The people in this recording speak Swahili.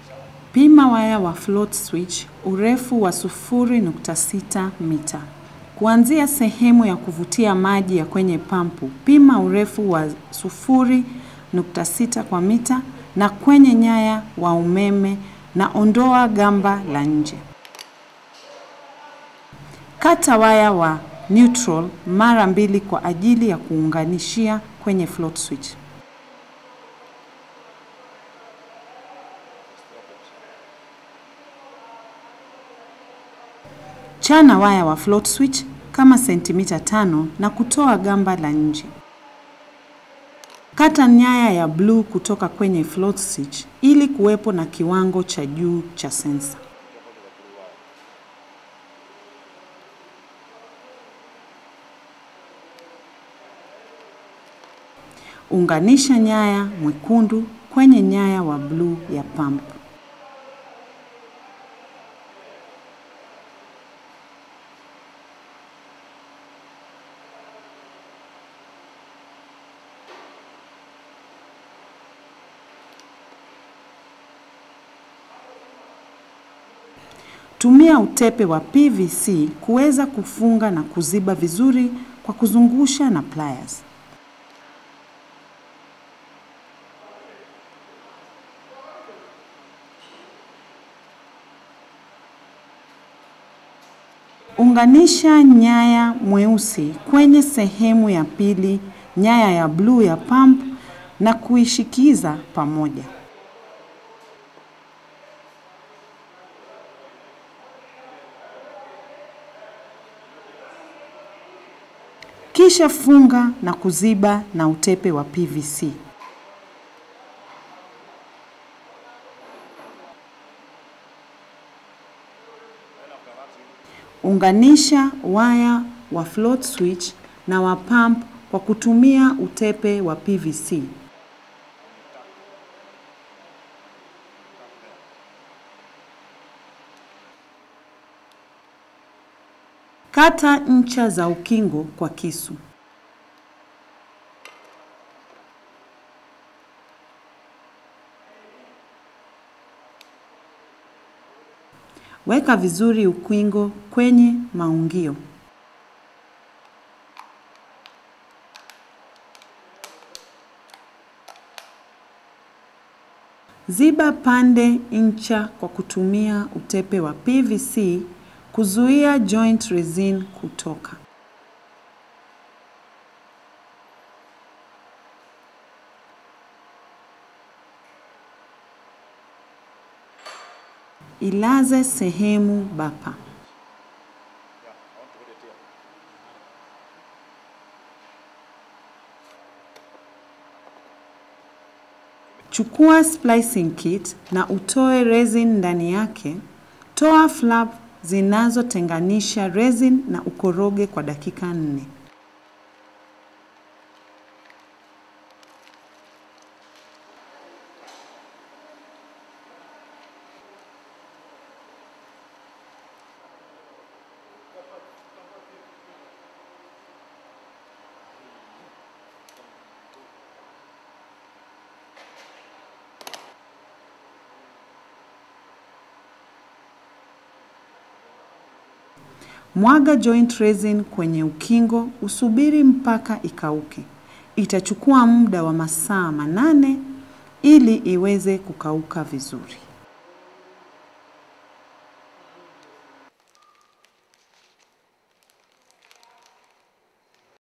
Pima waya wa float switch urefu wa 0.6 mita. Kuanzia sehemu ya kuvutia maji ya kwenye pampu, pima urefu wa 0.6 kwa mita na kwenye nyaya wa umeme na ondoa gamba la nje. Kata waya wa neutral mara 2 kwa ajili ya kuunganishia kwenye float switch. Chana waya wa float switch kama sentimita 5 na kutoa gamba la nje. Kata nyaya ya blue kutoka kwenye float switch ili kuwepo na kiwango cha juu cha sensor. Unganisha nyaya mwekundu kwenye nyaya wa blue ya pump. Tumia utepe wa PVC kuweza kufunga na kuziba vizuri kwa kuzungusha na pliers. Unganisha nyaya mweusi kwenye sehemu ya pili nyaya ya blue ya pump na kuishikiza pamoja. Kisha funga na kuziba na utepe wa PVC. Unganisha waya wa float switch na wa pump kwa kutumia utepe wa PVC. Kata ncha za ukingo kwa kisu. Weka vizuri ukingo kwenye maungio. Ziba pande ncha kwa kutumia utepe wa PVC kuzuia joint resin kutoka. Ilaze sehemu bapa. Chukua splicing kit na utoe resin ndani yake. Toa flap zinazotenganisha resin na ukoroge kwa dakika 4. Mwaga joint resin kwenye ukingo, usubiri mpaka ikauke. Itachukua muda wa masaa 8 ili iweze kukauka vizuri.